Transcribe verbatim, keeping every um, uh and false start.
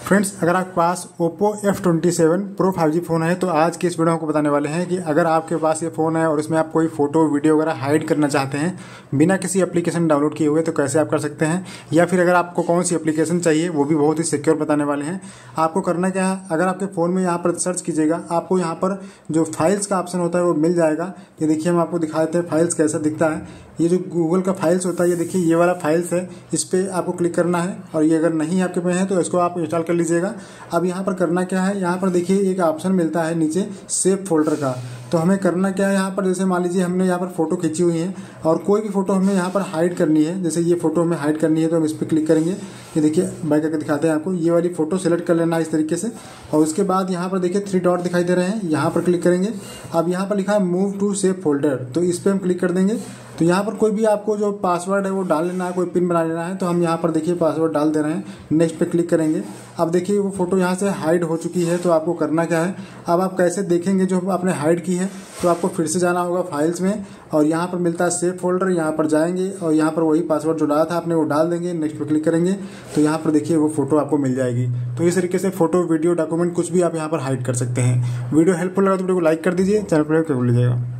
Friends, अगर आपके पास Oppo F twenty seven Pro five G phone है तो आज के इस वीडियो में आपको बताने वाले हैं कि अगर आपके पास ये फ़ोन है और इसमें आप कोई फ़ोटो वीडियो वगैरह हाइड करना चाहते हैं बिना किसी एप्लीकेशन डाउनलोड किए हुए तो कैसे आप कर सकते हैं, या फिर अगर आपको कौन सी एप्लीकेशन चाहिए वो भी बहुत ही सिक्योर बताने वाले हैं। आपको करना क्या है, अगर आपके फ़ोन में यहाँ पर सर्च कीजिएगा आपको यहाँ पर जो फाइल्स का ऑप्शन होता है वो मिल जाएगा। ये देखिए, हम आपको दिखा देते हैं फाइल्स कैसा दिखता है। ये जो गूगल का फाइल्स होता है, ये देखिए ये वाला फाइल्स है, इस पर आपको क्लिक करना है और ये अगर नहीं आपके पे है तो इसको आप इंस्टॉल कर लीजिएगा। अब यहाँ पर करना क्या है, यहाँ पर देखिए एक ऑप्शन मिलता है नीचे सेव फोल्डर का। तो हमें करना क्या है, यहाँ पर जैसे मान लीजिए हमने यहाँ पर फोटो खींची हुई है और कोई भी फोटो हमें यहाँ पर हाइड करनी है, जैसे ये फोटो हमें हाइड करनी है तो हम इस पर क्लिक करेंगे। ये देखिए बैक करके दिखाते हैं आपको, ये वाली फोटो सेलेक्ट कर लेना है इस तरीके से और उसके बाद यहाँ पर देखिए थ्री डॉट दिखाई दे रहे हैं, यहाँ पर क्लिक करेंगे। अब यहाँ पर लिखा है मूव टू सेव फोल्डर, तो इस पर हम क्लिक कर देंगे। तो यहाँ पर कोई भी आपको जो पासवर्ड है वो डाल लेना है, कोई पिन बना लेना है। तो हम यहाँ पर देखिए पासवर्ड डाल दे रहे हैं, नेक्स्ट पे क्लिक करेंगे। अब देखिए वो फोटो यहाँ से हाइड हो चुकी है। तो आपको करना क्या है, अब आप कैसे देखेंगे जो आपने हाइड की है, तो आपको फिर से जाना होगा फाइल्स में और यहाँ पर मिलता है सेव फोल्डर, यहाँ पर जाएंगे और यहाँ पर वही पासवर्ड जो डाला था आपने वो डाल देंगे, नेक्स्ट पे क्लिक करेंगे। तो यहाँ पर देखिए वो फोटो आपको मिल जाएगी। तो इस तरीके से फोटो वीडियो डॉक्यूमेंट कुछ भी आप यहाँ पर हाइड कर सकते हैं। वीडियो हेल्पफुल लगा तो वीडियो को लाइक कर दीजिए, चैनल पर कर लीजिएगा।